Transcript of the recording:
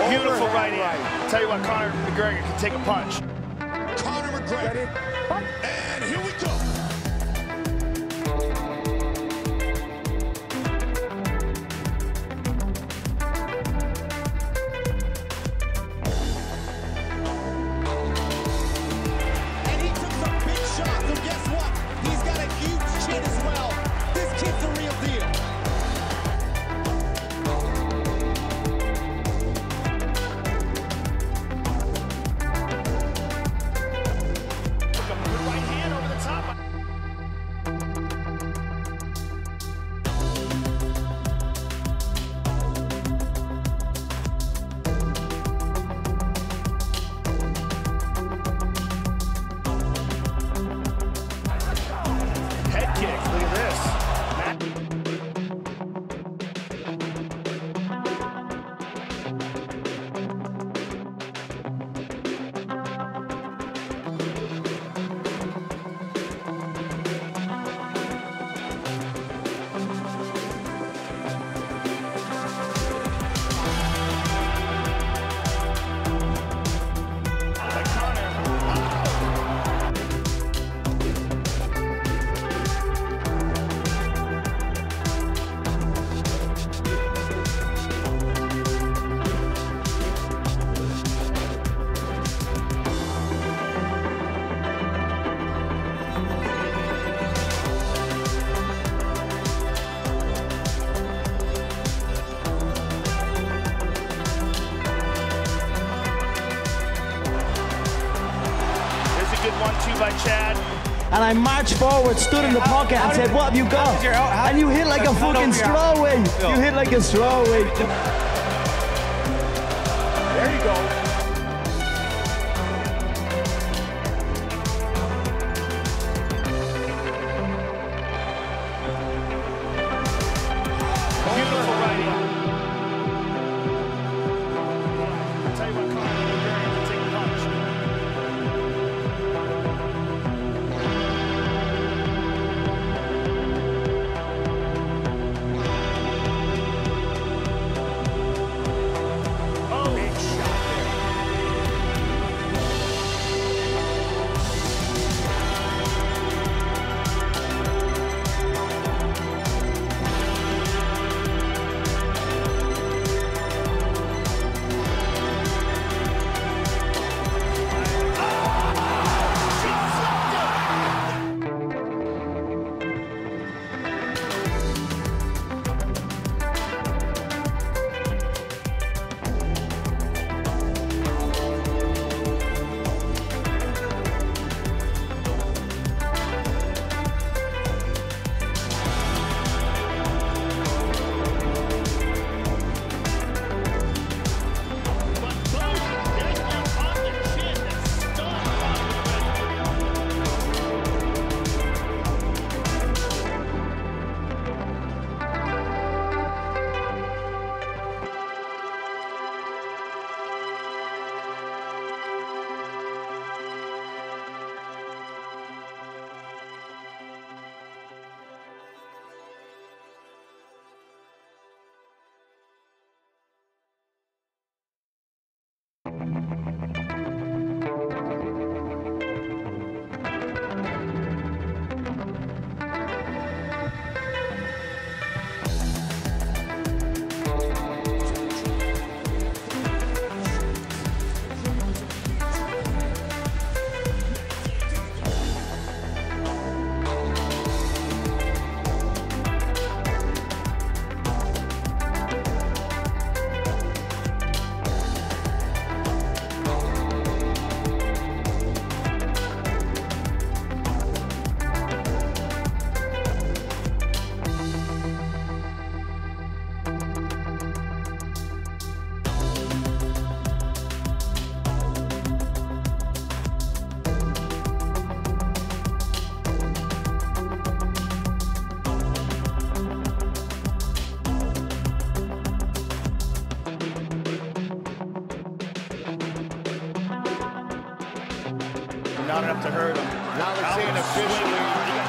Beautiful right hand. Tell you what, Conor McGregor can take a punch. Conor McGregor. And here we go. And he took some big shots, and guess what? He's got a huge chin as well. This kid's a real deal. Good 1-2 by Chad. And I marched forward, stood in the pocket and said, what have you got? And you hit like a fucking strawaway. You hit like a strawaway. There you go. Beautiful right hand. I'll tell you what, Conor McGregor can take a punch. Not enough to hurt him. Now let's see it officially.